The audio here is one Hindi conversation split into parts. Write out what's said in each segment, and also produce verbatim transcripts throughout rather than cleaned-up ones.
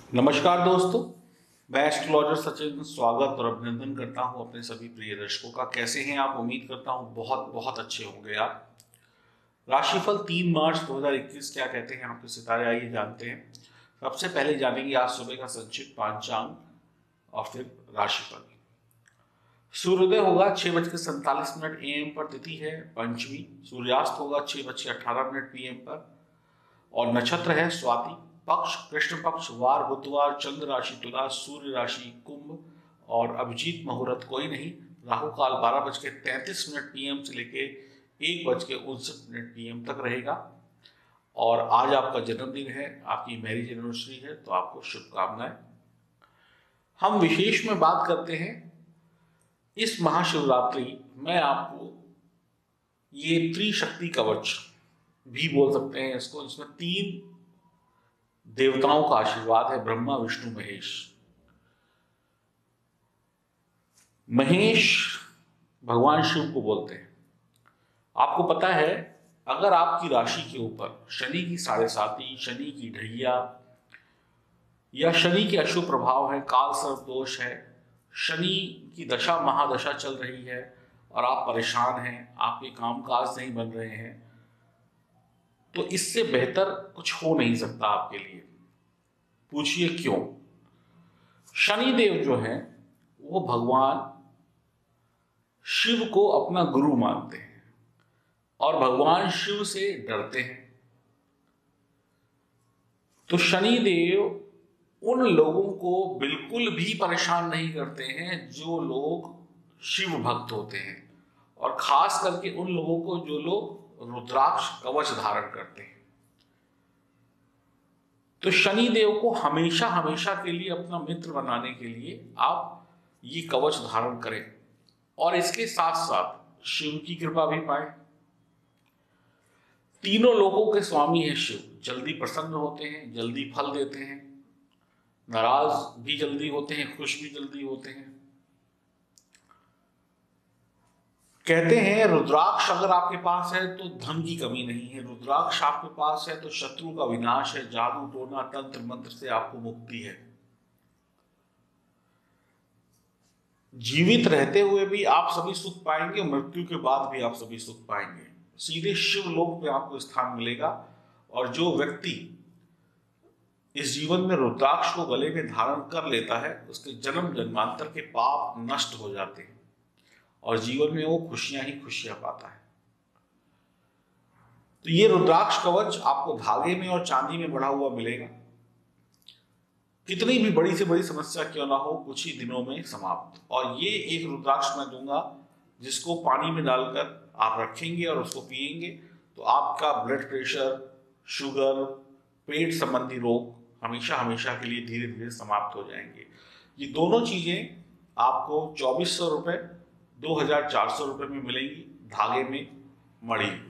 नमस्कार दोस्तों, मैं एस्ट्रोलॉजर सचिन स्वागत और अभिनंदन करता हूं अपने सभी प्रिय दर्शकों का। कैसे हैं आप? उम्मीद करता हूं बहुत बहुत अच्छे होंगे आप। राशिफल तीन मार्च दो हज़ार इक्कीस क्या कहते हैं आपके सितारे, आइए जानते हैं। सबसे पहले जानेंगे आज सुबह का संक्षिप्त पांचांग और फिर राशिफल। सूर्योदय होगा छह बज के सैंतालीस मिनट ए एम पर, तिथि है पंचमी। सूर्यास्त होगा छह बज के अठारह मिनट पी एम पर और नक्षत्र है स्वाति। पक्ष कृष्ण पक्ष, वार बुधवार, चंद्र राशि तुला, सूर्य राशि कुंभ और अभिजीत मुहूर्त कोई नहीं। राहु काल बारह बज के तैंतीस मिनट पी एम से लेके एक बज के उनसठ मिनट पी एम तक रहेगा। और आज आपका जन्मदिन है, आपकी मैरिज एनिवर्सरी है, तो आपको शुभकामनाएं। हम विशेष में बात करते हैं इस महाशिवरात्रि में आपको ये त्रिशक्ति कवच भी बोल सकते हैं इसको, जिसमें तीन देवताओं का आशीर्वाद है, ब्रह्मा विष्णु महेश। महेश भगवान शिव को बोलते हैं। आपको पता है, अगर आपकी राशि के ऊपर शनि की साढ़े साती, शनि की ढैया या शनि के अशुभ प्रभाव है, काल सर्प दोष है, शनि की दशा महादशा चल रही है और आप परेशान हैं, आपके कामकाज नहीं बन रहे हैं, तो इससे बेहतर कुछ हो नहीं सकता आपके लिए। पूछिए क्यों? शनिदेव जो है वो भगवान शिव को अपना गुरु मानते हैं और भगवान शिव से डरते हैं। तो शनिदेव उन लोगों को बिल्कुल भी परेशान नहीं करते हैं जो लोग शिव भक्त होते हैं, और खास करके उन लोगों को जो लोग रुद्राक्ष कवच धारण करते हैं। तो शनिदेव को हमेशा हमेशा के लिए अपना मित्र बनाने के लिए आप ये कवच धारण करें और इसके साथ साथ शिव की कृपा भी पाएं। तीनों लोगों के स्वामी है शिव, जल्दी प्रसन्न होते हैं, जल्दी फल देते हैं, नाराज भी जल्दी होते हैं, खुश भी जल्दी होते हैं। कहते हैं रुद्राक्ष अगर आपके पास है तो धन की कमी नहीं है, रुद्राक्ष आपके पास है तो शत्रु का विनाश है, जादू टोना तंत्र मंत्र से आपको मुक्ति है। जीवित रहते हुए भी आप सभी सुख पाएंगे, मृत्यु के बाद भी आप सभी सुख पाएंगे। सीधे शिव लोक में आपको स्थान मिलेगा। और जो व्यक्ति इस जीवन में रुद्राक्ष को गले में धारण कर लेता है, उसके जन्म जन्मांतर के पाप नष्ट हो जाते हैं और जीवन में वो खुशियां ही खुशियां पाता है। तो ये रुद्राक्ष कवच आपको धागे में और चांदी में बढ़ा हुआ मिलेगा। कितनी भी बड़ी से बड़ी समस्या क्यों ना हो, कुछ ही दिनों में समाप्त। और ये एक रुद्राक्ष मैं दूंगा जिसको पानी में डालकर आप रखेंगे और उसको पिएंगे तो आपका ब्लड प्रेशर, शुगर, पेट संबंधी रोग हमेशा हमेशा के लिए धीरे धीरे समाप्त हो जाएंगे। ये दोनों चीजें आपको चौबीस सौ रुपए दो हजार चार सौ रुपए में मिलेंगी, धागे में मड़ी हुई।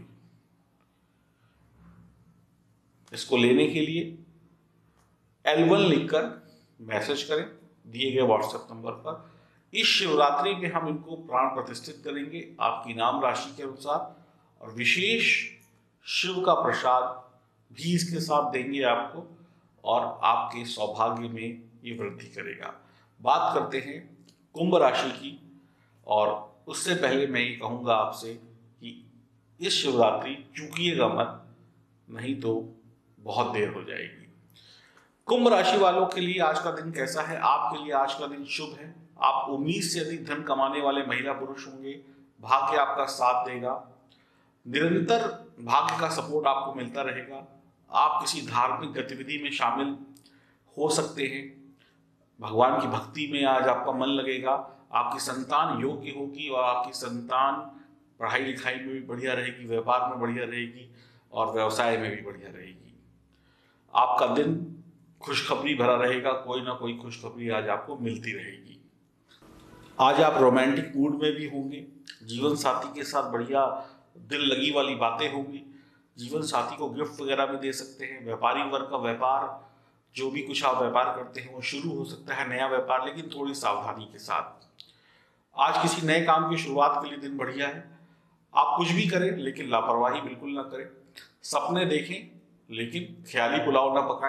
इसको लेने के लिए एल वन लिखकर मैसेज करें दिए गए व्हाट्सएप नंबर पर। इस शिवरात्रि में हम इनको प्राण प्रतिष्ठित करेंगे आपकी नाम राशि के अनुसार, और विशेष शिव का प्रसाद भी इसके साथ देंगे आपको और आपके सौभाग्य में ये वृद्धि करेगा। बात करते हैं कुंभ राशि की, और उससे पहले मैं ये कहूंगा आपसे कि इस शिवरात्रि चूकिएगा मत, नहीं तो बहुत देर हो जाएगी। कुंभ राशि वालों के लिए आज का दिन कैसा है? आपके लिए आज का दिन शुभ है। आप उम्मीद से अधिक धन कमाने वाले महिला पुरुष होंगे। भाग्य आपका साथ देगा, निरंतर भाग्य का सपोर्ट आपको मिलता रहेगा। आप किसी धार्मिक गतिविधि में शामिल हो सकते हैं। भगवान की भक्ति में आज आपका मन लगेगा। आपकी संतान योग्य होगी और आपकी संतान पढ़ाई लिखाई में भी बढ़िया रहेगी, व्यापार में बढ़िया रहेगी और व्यवसाय में भी बढ़िया रहेगी। आपका दिन खुशखबरी भरा रहेगा, कोई ना कोई खुशखबरी आज आपको मिलती रहेगी। आज आप रोमांटिक मूड में भी होंगे, जीवन साथी के साथ बढ़िया दिल लगी वाली बातें होंगी। जीवन साथी को गिफ्ट वगैरह भी दे सकते हैं। व्यापारी वर्ग का व्यापार, जो भी कुछ आप व्यापार करते हैं वो शुरू हो सकता है, नया व्यापार, लेकिन थोड़ी सावधानी के साथ। आज किसी नए काम की शुरुआत के लिए दिन बढ़िया है। आप कुछ भी करें लेकिन लापरवाही बिल्कुल ना करें। सपने देखें लेकिन ख्याली पुलाव ना पकाएं।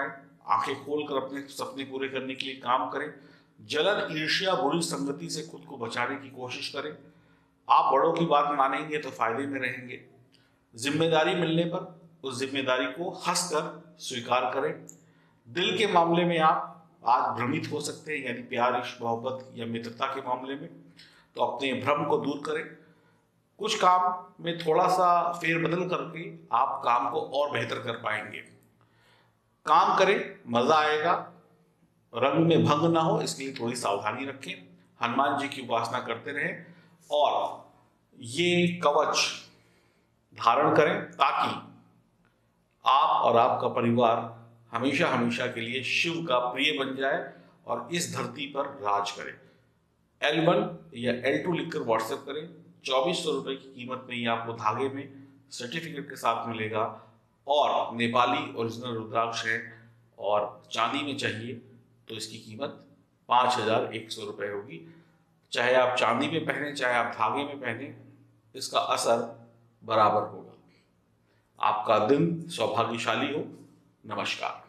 आंखें खोलकर अपने सपने पूरे करने के लिए काम करें। जलन, ईर्ष्या, बुरी संगति से खुद को बचाने की कोशिश करें। आप बड़ों की बात मानेंगे तो फायदे में रहेंगे। जिम्मेदारी मिलने पर उस जिम्मेदारी को हंसकर स्वीकार करें। दिल के मामले में आप आज भ्रमित हो सकते हैं, यानी प्यार, इश्क, मोहब्बत या मित्रता के मामले में, तो अपने भ्रम को दूर करें। कुछ काम में थोड़ा सा फेरबदल करके आप काम को और बेहतर कर पाएंगे। काम करें, मजा आएगा, रंग में भंग ना हो इसके लिए थोड़ी सावधानी रखें। हनुमान जी की उपासना करते रहें और ये कवच धारण करें ताकि आप और आपका परिवार हमेशा हमेशा के लिए शिव का प्रिय बन जाए और इस धरती पर राज करे। एल वन या एल टू लिखकर व्हाट्सएप करें। चौबीस सौ रुपये की कीमत में ये आपको धागे में सर्टिफिकेट के साथ मिलेगा और नेपाली ओरिजिनल रुद्राक्ष है और चांदी में चाहिए तो इसकी कीमत पाँच हजार एक सौ रुपये होगी। चाहे आप चांदी में पहने चाहे आप धागे में पहने, इसका असर बराबर होगा। आपका दिन सौभाग्यशाली हो। नमस्कार।